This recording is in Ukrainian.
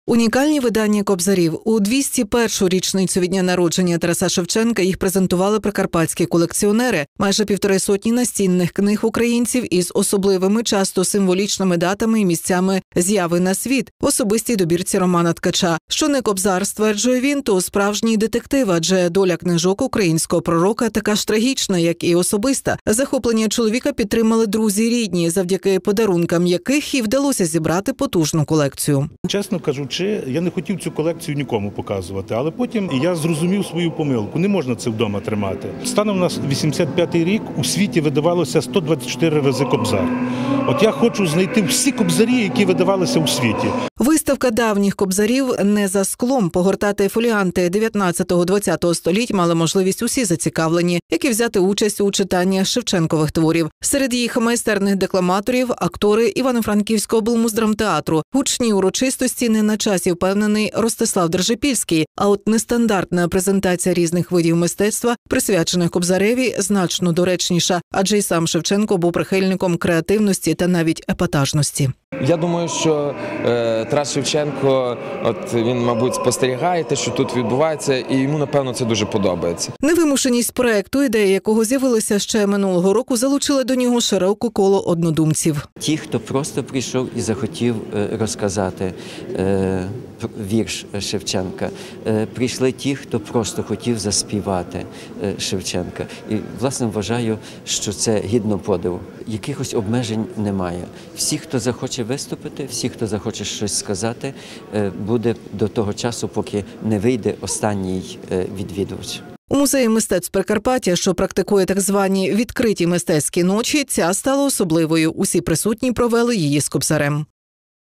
Унікальні видання кобзарів. У 201-шу річницю від дня народження Тараса Шевченка їх презентували прикарпатські колекціонери. Майже 1,5 сотні настінних книг українців із особливими, часто символічними датами і місцями з'яви на світ в особистій добірці Романа Ткача. Що не кобзар, стверджує він, то справжній детектив, адже доля книжок українського пророка така ж трагічна, як і особиста. Захоплення чоловіка підтримали друзі й рідні, завдяки подарункам яких і вдалося зібрати потужну колекцію. Чесно кажучи, я не хотів цю колекцію нікому показувати, але потім я зрозумів свою помилку. Не можна це вдома тримати. Станом на 85-й рік у світі видавалося 124 рази кобзар. От я хочу знайти всі кобзарі, які видавалися у світі. Виставка давніх кобзарів не за склом. Погортати фоліанти 19-20 століть мали можливість усі зацікавлені, які взяти участь у читанні Шевченкових творів. Серед їх майстерних декламаторів, актори Івано-Франківського облмуздрамтеатру. Гучні урочистості не на часі, впевнений Ростислав Держипільський. А от нестандартна презентація різних видів мистецтва, присвячених кобзареві, значно доречніша, адже й сам Шевченко був прихильником креативності та навіть епатажності. Я думаю, що Тарас Шевченко, він, мабуть, спостерігає те, що тут відбувається, і йому, напевно, це дуже подобається. Невимушеність проекту, ідея якого з'явилася ще минулого року, залучила до нього широке коло однодумців. Ті, хто просто прийшов і захотів розказати вірш Шевченка. Прийшли ті, хто просто хотів заспівати Шевченка. І, власне, вважаю, що це гідно подиву. Якихось обмежень немає. Всі, хто захоче виступити, всі, хто захоче щось сказати, буде до того часу, поки не вийде останній відвідувач. У музеї мистецтв Прикарпаття, що практикує так звані відкриті мистецькі ночі, ця стала особливою. Усі присутні провели її з кобзарем.